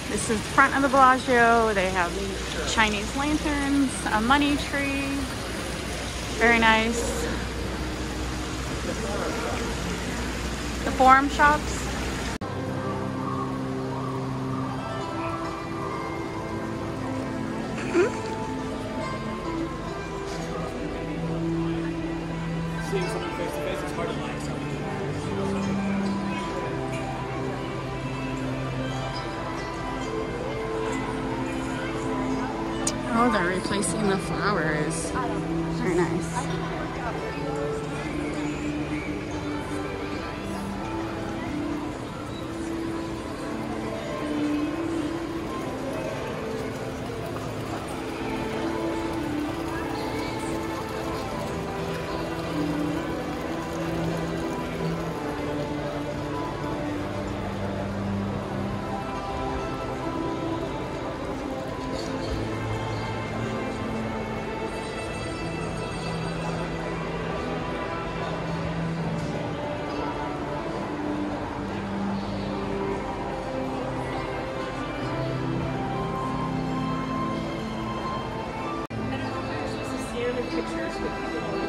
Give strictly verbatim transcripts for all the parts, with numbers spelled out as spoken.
This is the front of the Bellagio. They have Chinese lanterns, a money tree. Very nice. The Forum shops. Seeing someone face to face is hard to find something. Oh, they're replacing the flowers. Very nice. Pictures with people.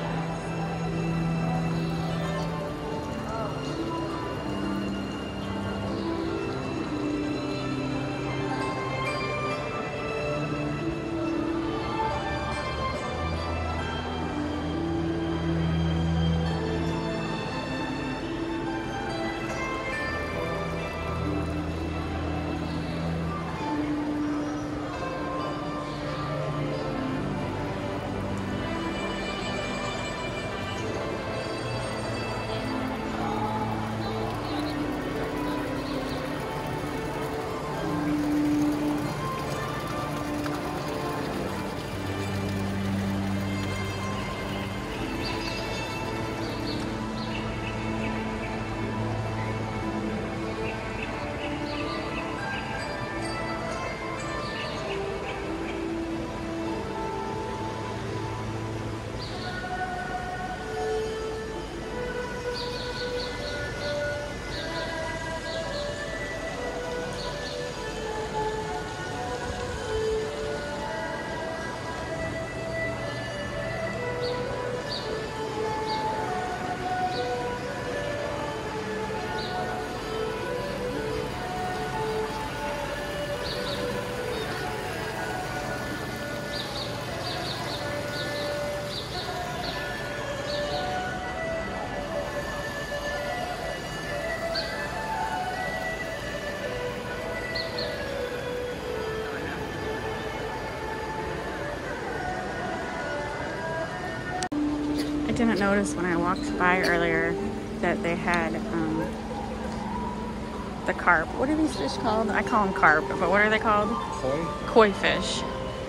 I didn't notice when I walked by earlier that they had um, the carp. What are these fish called? I call them carp, but what are they called? Koi? Koi fish.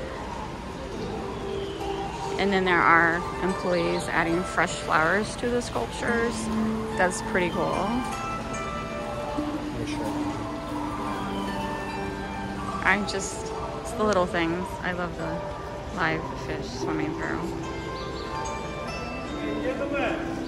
And then there are employees adding fresh flowers to the sculptures. That's pretty cool. For sure. I just, it's the little things. I love the live fish swimming through. Gentlemen.